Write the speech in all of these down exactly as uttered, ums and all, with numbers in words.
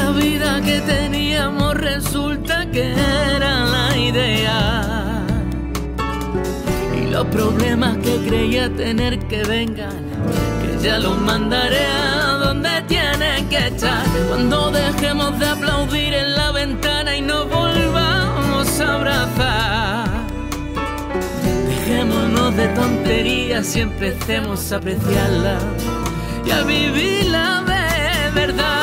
La vida que teníamos resulta que era la idea, y los problemas que creía tener que vengan, que ya los mandaré a donde tienen que estar. Cuando dejemos de aplaudir en la ventana y nos volvamos a abrazar, dejémonos de tonterías y empecemos a apreciarla y a vivirla de verdad.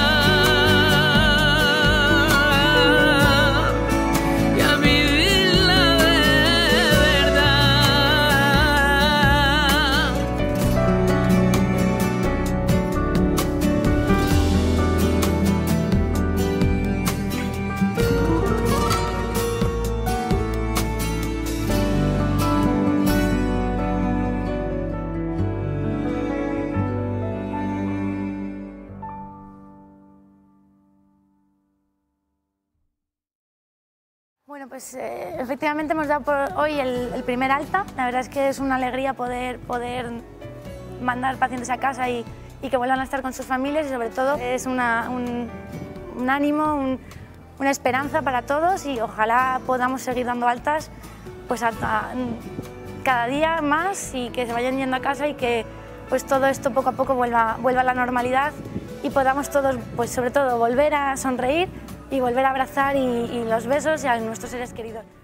Bueno, pues eh, efectivamente hemos dado por hoy el, el primer alta. La verdad es que es una alegría poder, poder mandar pacientes a casa y, y que vuelvan a estar con sus familias, y sobre todo es una, un, un ánimo, un, una esperanza para todos, y ojalá podamos seguir dando altas pues, a, a, cada día más, y que se vayan yendo a casa y que pues, todo esto poco a poco vuelva, vuelva a la normalidad y podamos todos, pues, sobre todo, volver a sonreír y volver a abrazar y, y los besos y a nuestros seres queridos.